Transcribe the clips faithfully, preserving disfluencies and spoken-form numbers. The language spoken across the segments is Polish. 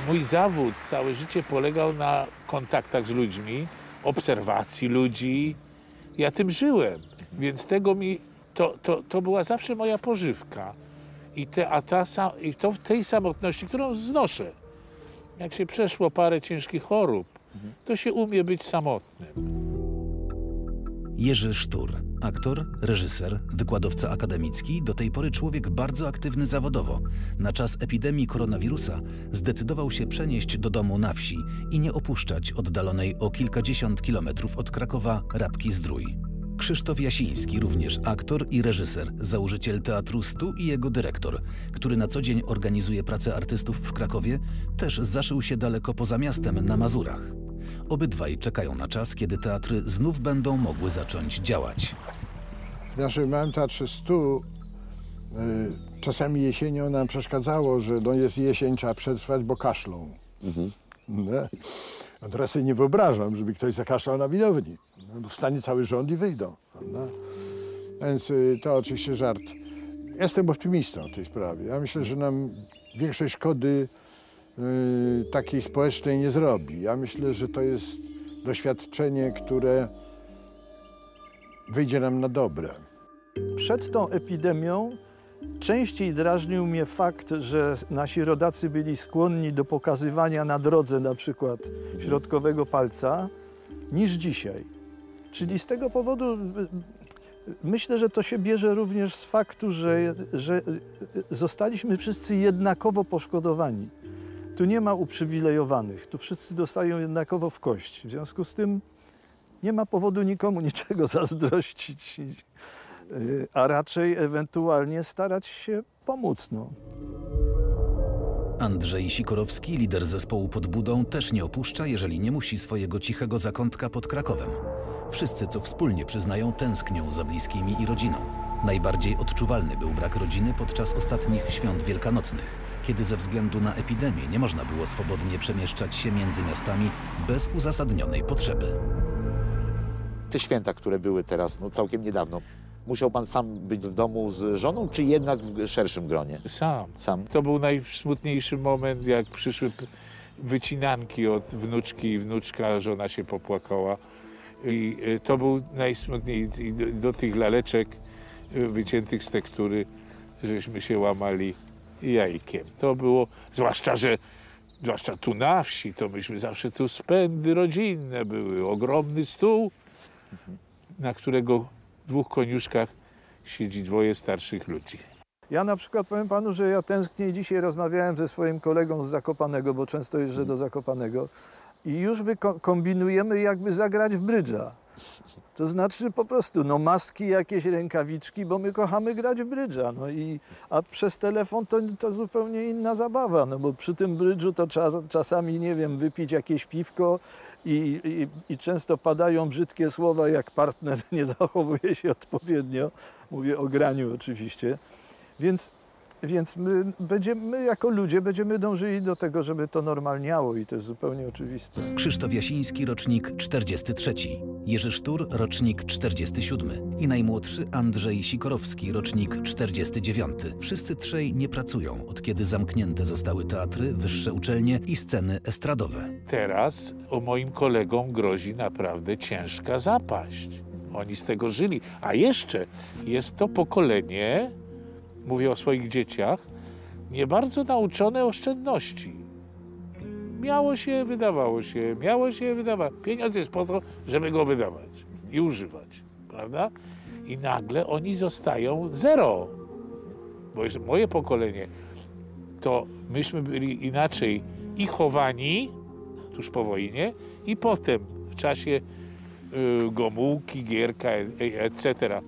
Mój zawód, całe życie polegał na kontaktach z ludźmi, obserwacji ludzi. Ja tym żyłem, więc tego mi, to, to, to była zawsze moja pożywka. I, te, a ta, I to w tej samotności, którą znoszę. Jak się przeszło parę ciężkich chorób, to się umie być samotnym. Jerzy Sztur, aktor, reżyser, wykładowca akademicki, do tej pory człowiek bardzo aktywny zawodowo. Na czas epidemii koronawirusa zdecydował się przenieść do domu na wsi i nie opuszczać oddalonej o kilkadziesiąt kilometrów od Krakowa Rabki-Zdrój. Krzysztof Jasiński, również aktor i reżyser, założyciel Teatru Stu i jego dyrektor, który na co dzień organizuje pracę artystów w Krakowie, też zaszył się daleko poza miastem na Mazurach. Obydwaj czekają na czas, kiedy teatry znów będą mogły zacząć działać. W naszym małym Teatrze Stu y, czasami jesienią nam przeszkadzało, że no jest jesień, trzeba przetrwać, bo kaszlą. Mhm. No. No teraz sobie nie wyobrażam, żeby ktoś zakaszlał na widowni. No, wstanie cały rząd i wyjdą. No. Więc y, to oczywiście żart. Jestem optymistą w tej sprawie. Ja myślę, że nam większej szkody y, takiej społecznej nie zrobi. Ja myślę, że to jest doświadczenie, które wyjdzie nam na dobre. Przed tą epidemią częściej drażnił mnie fakt, że nasi rodacy byli skłonni do pokazywania na drodze na przykład środkowego palca niż dzisiaj. Czyli z tego powodu myślę, że to się bierze również z faktu, że, że zostaliśmy wszyscy jednakowo poszkodowani. Tu nie ma uprzywilejowanych, tu wszyscy dostają jednakowo w kość. W związku z tym nie ma powodu nikomu niczego zazdrościć, a raczej ewentualnie starać się pomóc. No. Andrzej Sikorowski, lider zespołu Pod Budą, też nie opuszcza, jeżeli nie musi, swojego cichego zakątka pod Krakowem. Wszyscy, co wspólnie przyznają, tęsknią za bliskimi i rodziną. Najbardziej odczuwalny był brak rodziny podczas ostatnich świąt wielkanocnych, kiedy ze względu na epidemię nie można było swobodnie przemieszczać się między miastami bez uzasadnionej potrzeby. Te święta, które były teraz, no całkiem niedawno, musiał pan sam być w domu z żoną, czy jednak w szerszym gronie? Sam. Sam. To był najsmutniejszy moment, jak przyszły wycinanki od wnuczki i wnuczka, żona się popłakała. I to był najsmutniejszy. I do, do tych laleczek wyciętych z tektury, żeśmy się łamali jajkiem. To było, zwłaszcza, że zwłaszcza tu na wsi, to myśmy zawsze tu spędy rodzinne były. Ogromny stół, na którego w dwóch koniuszkach siedzi dwoje starszych ludzi. Ja na przykład powiem panu, że ja tęsknię. Dzisiaj rozmawiałem ze swoim kolegą z Zakopanego, bo często jeżdżę do Zakopanego i już kombinujemy, jakby zagrać w brydża. To znaczy po prostu no maski, jakieś rękawiczki, bo my kochamy grać w brydża. No i, a przez telefon to, to zupełnie inna zabawa, no bo przy tym brydżu to trzeba czasami, nie wiem, wypić jakieś piwko i, i, i często padają brzydkie słowa, jak partner nie zachowuje się odpowiednio. Mówię o graniu oczywiście. Więc, więc my, będziemy, my jako ludzie będziemy dążyli do tego, żeby to normalniało i to jest zupełnie oczywiste. Krzysztof Jasiński, rocznik czterdziesty trzeci. Jerzy Sztur, rocznik czterdziesty siódmy. I najmłodszy Andrzej Sikorowski, rocznik czterdziesty dziewiąty. Wszyscy trzej nie pracują, od kiedy zamknięte zostały teatry, wyższe uczelnie i sceny estradowe. Teraz o moim kolegom grozi naprawdę ciężka zapaść. Oni z tego żyli. A jeszcze jest to pokolenie, mówię o swoich dzieciach, nie bardzo nauczone oszczędności. Miało się, wydawało się, miało się, wydawało. Pieniądz jest po to, żeby go wydawać i używać, prawda? I nagle oni zostają zero. Bo jest moje pokolenie, to myśmy byli inaczej i chowani tuż po wojnie i potem w czasie y, Gomułki, Gierka, et cetera.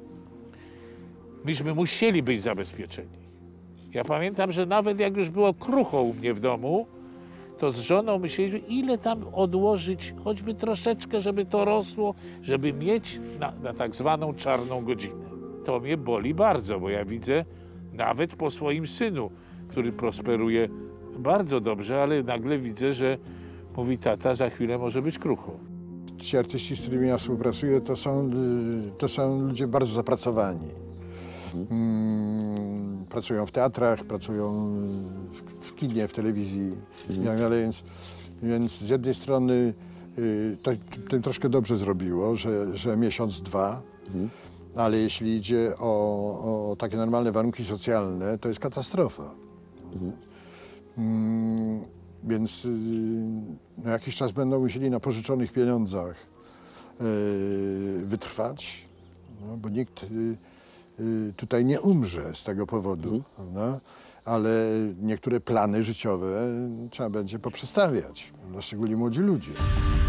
Myśmy musieli być zabezpieczeni. Ja pamiętam, że nawet jak już było krucho u mnie w domu, to z żoną myśleliśmy, ile tam odłożyć, choćby troszeczkę, żeby to rosło, żeby mieć na, na tak zwaną czarną godzinę. To mnie boli bardzo, bo ja widzę nawet po swoim synu, który prosperuje bardzo dobrze, ale nagle widzę, że mówi tata, za chwilę może być krucho. Ci artyści, z którymi ja współpracuję, to są, to są ludzie bardzo zapracowani. Hmm. pracują w teatrach, pracują w, w kinie, w telewizji i tak dalej, więc, więc z jednej strony y, to, to troszkę dobrze zrobiło, że, że miesiąc, dwa, mhm. ale jeśli idzie o, o takie normalne warunki socjalne, to jest katastrofa. Mhm. Mm, więc y, no jakiś czas będą musieli na pożyczonych pieniądzach y, wytrwać, no, bo nikt y, y, tutaj nie umrze z tego powodu, mhm. prawda? Ale niektóre plany życiowe trzeba będzie poprzestawiać, szczególnie młodzi ludzie.